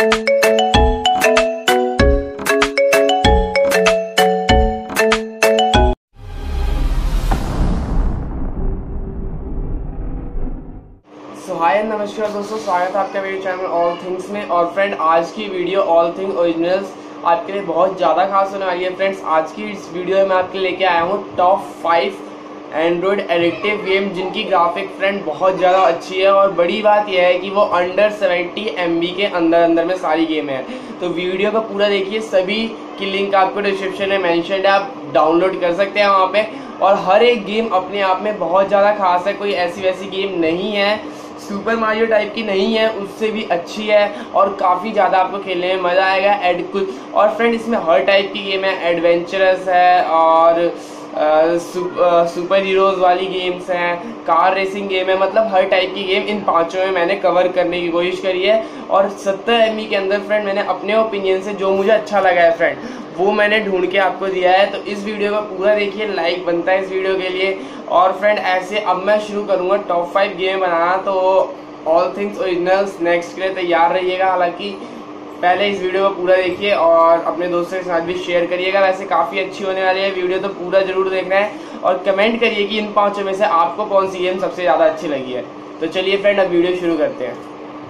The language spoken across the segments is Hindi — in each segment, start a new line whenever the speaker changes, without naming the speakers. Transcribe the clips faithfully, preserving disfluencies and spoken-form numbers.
सो हाय नमस्कार दोस्तों, स्वागत है आपका मेरे चैनल ऑल थिंग्स में। और फ्रेंड, आज की वीडियो ऑल थिंग ओरिजिनल्स आपके लिए बहुत ज़्यादा खास होने वाली है। फ्रेंड्स, आज की इस वीडियो में मैं आपके लेके आया हूँ top five android addictive game जिनकी ग्राफिक फ्रेंड बहुत ज़्यादा अच्छी है। और बड़ी बात यह है कि वो अंडर सेवेंटी एम बी के अंदर अंदर में सारी गेम है। तो वीडियो को पूरा देखिए, सभी की लिंक आपको डिस्क्रिप्शन में मेंशन्ड है, आप डाउनलोड कर सकते हैं वहाँ पे। और हर एक गेम अपने आप में बहुत ज़्यादा खास है, कोई ऐसी वैसी गेम नहीं है, सुपर मारियो टाइप की नहीं है, उससे भी अच्छी है और काफ़ी ज़्यादा आपको खेलने में मज़ा आएगा। एड कुछ और फ्रेंड, इसमें हर टाइप की गेम है, एडवेंचरस है और ah, sup, ah, superheroes वाली गेम्स हैं, कार रेसिंग गेम है, मतलब हर टाइप की गेम इन पांचों में मैंने कवर करने की कोशिश करी है। और सत्तर एम बी के अंदर फ्रेंड मैंने अपने ओपिनियन से जो मुझे अच्छा लगा है फ्रेंड, वो मैंने ढूंढ के आपको दिया है। तो इस वीडियो को पूरा देखिए, लाइक बनता है इस वीडियो के लिए। और फ्रेंड, ऐसे अब मैं शुरू करूँगा टॉप फाइव गेम बनाना, तो ऑल थिंग्स ओरिजिनल्स नेक्स्ट के लिए तैयार रहिएगा। हालांकि पहले इस वीडियो को पूरा देखिए और अपने दोस्तों के साथ भी शेयर करिएगा। वैसे काफ़ी अच्छी होने वाली है वीडियो, तो पूरा जरूर देखना है और कमेंट करिए कि इन पाँचों में से आपको कौन सी गेम सबसे ज़्यादा अच्छी लगी है। तो चलिए फ्रेंड, अब वीडियो शुरू करते हैं।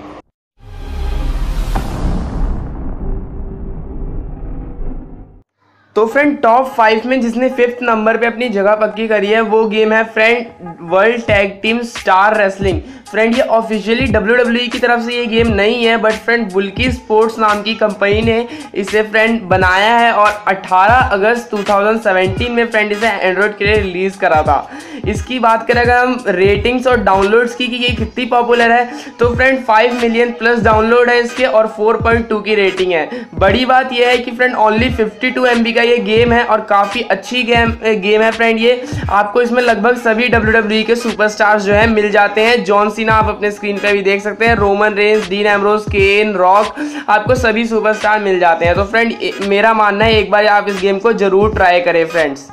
तो फ्रेंड, टॉप फाइव में जिसने फिफ्थ नंबर पे अपनी जगह पक्की करी है वो गेम है friend world tag team star wrestling. Friend, ये ऑफिशियली डब्ल्यू डब्ल्यू ई की तरफ से ये गेम नहीं है, बट फ्रेंड बुल्की स्पोर्ट्स नाम की कंपनी ने इसे फ्रेंड बनाया है और अठारह अगस्त दो हज़ार सत्रह में फ्रेंड इसे एंड्रॉयड के लिए रिलीज़ करा था। इसकी बात करें अगर हम रेटिंग्स और डाउनलोड्स की कि ये कितनी पॉपुलर है, तो friend five million plus download है इसके और फोर पॉइंट टू की रेटिंग है। बड़ी बात यह है कि friend only fifty two M B का ये गेम है और काफ़ी अच्छी गेम गेम है फ्रेंड। ये आपको इसमें लगभग सभी डब्ल्यू डब्ल्यू ई के सुपरस्टार्स जो है मिल जाते हैं। जॉन सीना आप अपने स्क्रीन पे भी देख सकते हैं, Roman Reigns, Dean Ambrose, Kane, Rock, आपको सभी सुपरस्टार मिल जाते हैं। तो फ्रेंड, मेरा मानना है एक बार आप इस गेम को जरूर ट्राई करें फ्रेंड्स।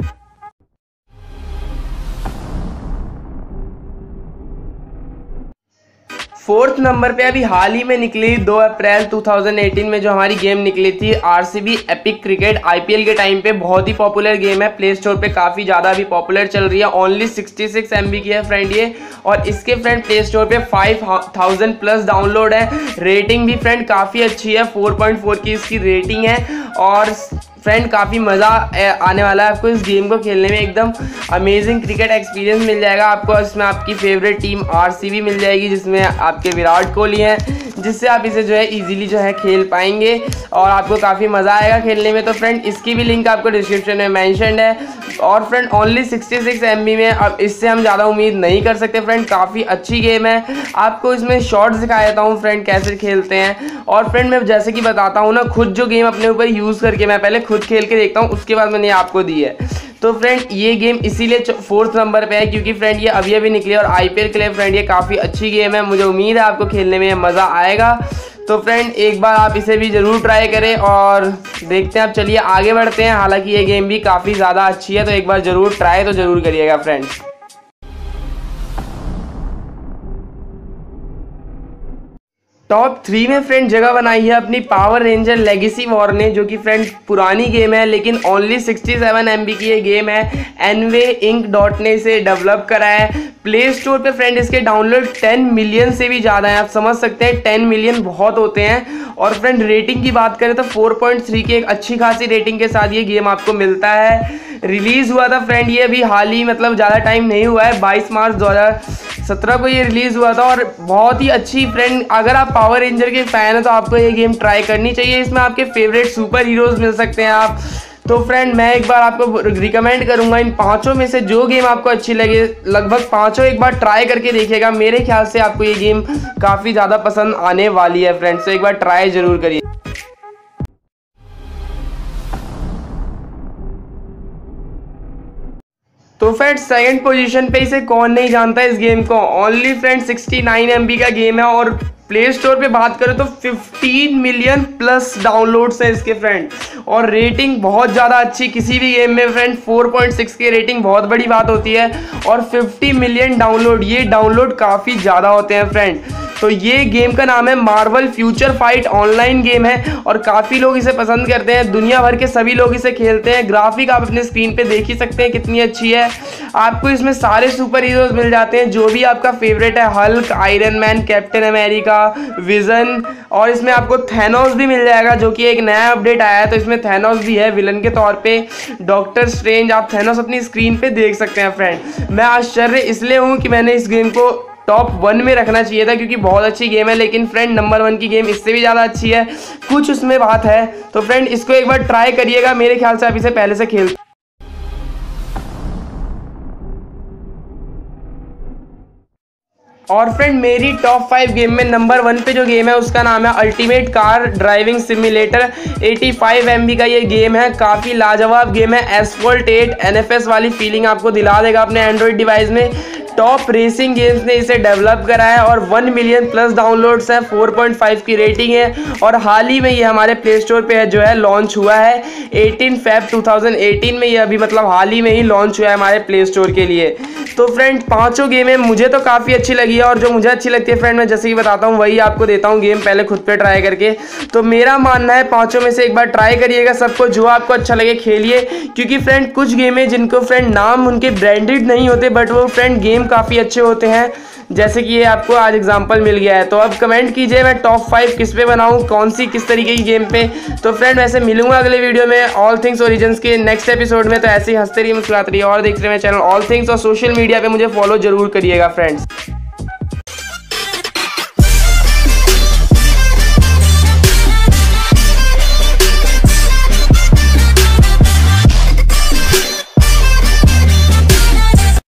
फोर्थ नंबर पे अभी हाल ही में निकली दो अप्रैल दो हज़ार अठारह में जो हमारी गेम निकली थी आरसीबी एपिक क्रिकेट, आईपीएल के टाइम पे बहुत ही पॉपुलर गेम है, प्ले स्टोर पे काफ़ी ज़्यादा अभी पॉपुलर चल रही है। Only sixty six M B की है फ्रेंड ये, और इसके फ्रेंड प्ले स्टोर पे फाइव थाउजेंड प्लस डाउनलोड है। रेटिंग भी फ्रेंड काफ़ी अच्छी है, फोर पॉइंट फोर की इसकी रेटिंग है। और फ्रेंड काफ़ी मज़ा आने वाला है आपको इस गेम को खेलने में, एकदम अमेजिंग क्रिकेट एक्सपीरियंस मिल जाएगा आपको। इसमें आपकी फेवरेट टीम आरसीबी मिल जाएगी जिसमें आपके विराट कोहली हैं, जिससे आप इसे जो है इजीली जो है खेल पाएंगे और आपको काफ़ी मज़ा आएगा खेलने में। तो फ्रेंड, इसकी भी लिंक आपको डिस्क्रिप्शन में मेंशन्ड है। और friend only sixty six M B में, अब इससे हम ज़्यादा उम्मीद नहीं कर सकते फ्रेंड, काफ़ी अच्छी गेम है। आपको इसमें शॉर्ट्स दिखा देता हूँ फ्रेंड कैसे खेलते हैं। और फ्रेंड, मैं जैसे कि बताता हूँ ना, खुद जो गेम अपने ऊपर यूज़ करके मैं पहले खुद खेल के देखता हूँ, उसके बाद मैंने आपको दी है। तो फ्रेंड, ये गेम इसीलिए फोर्थ नंबर पे है क्योंकि फ्रेंड ये अभी अभी निकली और आईपीएल के लिए फ्रेंड ये काफ़ी अच्छी गेम है। मुझे उम्मीद है आपको खेलने में मज़ा आएगा। तो फ्रेंड, एक बार आप इसे भी ज़रूर ट्राई करें और देखते हैं। अब चलिए आगे बढ़ते हैं। हालांकि ये गेम भी काफ़ी ज़्यादा अच्छी है, तो एक बार ज़रूर ट्राई तो ज़रूर करिएगा फ्रेंड्स। टॉप थ्री में फ्रेंड जगह बनाई है अपनी पावर रेंजर लेगेसी वॉर ने, जो कि फ्रेंड पुरानी गेम है लेकिन only sixty seven M B की ये गेम है। एनवे इंक डॉट ने इसे डेवलप करा है। प्ले स्टोर पे फ्रेंड इसके डाउनलोड टेन मिलियन से भी ज़्यादा है। आप समझ सकते हैं टेन मिलियन बहुत होते हैं। और फ्रेंड, रेटिंग की बात करें तो फोर पॉइंट थ्री की एक अच्छी खासी रेटिंग के साथ ये गेम आपको मिलता है। रिलीज़ हुआ था फ्रेंड ये अभी हाल ही, मतलब ज़्यादा टाइम नहीं हुआ है, बाईस मार्च दो हज़ार सत्रह को ये रिलीज़ हुआ था। और बहुत ही अच्छी फ्रेंड, अगर आप पावर रेंजर के फ़ैन हैं तो आपको ये गेम ट्राई करनी चाहिए। इसमें आपके फेवरेट सुपर हीरोज़ मिल सकते हैं आप। तो फ्रेंड, मैं एक बार आपको रिकमेंड करूंगा इन पांचों में से जो गेम आपको अच्छी लगे, लगभग पांचों एक बार ट्राई करके देखिएगा। मेरे ख्याल से आपको ये गेम काफ़ी ज़्यादा पसंद आने वाली है फ्रेंड्स, तो एक बार ट्राई ज़रूर करिए। तो फ्रेंड, सेकंड पोजीशन पे इसे कौन नहीं जानता इस गेम को। Only friend sixty nine M B का गेम है और प्ले स्टोर पे बात करें तो फिफ्टीन मिलियन प्लस डाउनलोड्स हैं इसके फ्रेंड। और रेटिंग बहुत ज़्यादा अच्छी, किसी भी गेम में फ्रेंड फोर पॉइंट सिक्स की रेटिंग बहुत बड़ी बात होती है। और फिफ्टी मिलियन डाउनलोड, ये डाउनलोड काफ़ी ज़्यादा होते हैं फ्रेंड। तो ये गेम का नाम है Marvel Future Fight. Online game है और काफ़ी लोग इसे पसंद करते हैं, दुनिया भर के सभी लोग इसे खेलते हैं। ग्राफिक आप अपने स्क्रीन पे देख ही सकते हैं कितनी अच्छी है। आपको इसमें सारे सुपर हीरोज मिल जाते हैं जो भी आपका फेवरेट है, Hulk, Iron Man, Captain America, Vision, और इसमें आपको थैनोस भी मिल जाएगा जो कि एक नया अपडेट आया है, तो इसमें थैनोस भी है विलन के तौर पे। डॉक्टर स्ट्रेंज, आप थैनोस अपनी स्क्रीन पे देख सकते हैं फ्रेंड। मैं आश्चर्य इसलिए हूँ कि मैंने इस गेम को टॉप वन में रखना चाहिए था क्योंकि बहुत अच्छी गेम है, लेकिन फ्रेंड नंबर वन की गेम इससे भी ज़्यादा अच्छी है, कुछ उसमें बात है। तो फ्रेंड इसको एक बार ट्राई करिएगा, मेरे ख्याल से आप इसे पहले से खेल। और फ्रेंड मेरी टॉप फाइव गेम में नंबर वन पे जो गेम है उसका नाम है अल्टीमेट कार ड्राइविंग सिमुलेटर। पचासी एम बी का ये गेम है, काफ़ी लाजवाब गेम है। Asphalt eight N F S वाली फीलिंग आपको दिला देगा अपने एंड्रॉइड डिवाइस में। टॉप रेसिंग गेम्स ने इसे डेवलप करा है और वन मिलियन प्लस डाउनलोड्स हैं, फोर पॉइंट फाइव की रेटिंग है और हाल ही में ये हमारे प्ले स्टोर पे है जो है लॉन्च हुआ है अठारह फेब टू थाउजेंड एटीन में। ये अभी मतलब हाल ही में ही लॉन्च हुआ है हमारे प्ले स्टोर के लिए। तो फ्रेंड पांचों गेमें मुझे तो काफ़ी अच्छी लगी है और जो मुझे अच्छी लगती है फ्रेंड मैं जैसे कि बताता हूँ वही आपको देता हूँ गेम, पहले खुद पे ट्राई करके। तो मेरा मानना है पांचों में से एक बार ट्राई करिएगा, सबको जो आपको अच्छा लगे खेलिए, क्योंकि फ्रेंड कुछ गेमें जिनको फ्रेंड नाम उनके ब्रांडेड नहीं होते बट वो फ्रेंड गेम काफ़ी अच्छे होते हैं, जैसे कि ये आपको आज एग्जांपल मिल गया है। तो अब कमेंट कीजिए मैं टॉप फाइव किस पे बनाऊं, कौन सी किस तरीके की गेम पे। तो फ्रेंड वैसे मिलूंगा अगले वीडियो में ऑल थिंग्स ओरिजिन्स के नेक्स्ट एपिसोड में। तो ऐसे ही हंसते रहिए, मुस्कुराते रहिए और देखते रहिए मेरे चैनल ऑल थिंग्स, और सोशल मीडिया पे मुझे फॉलो जरूर करिएगा फ्रेंड्स।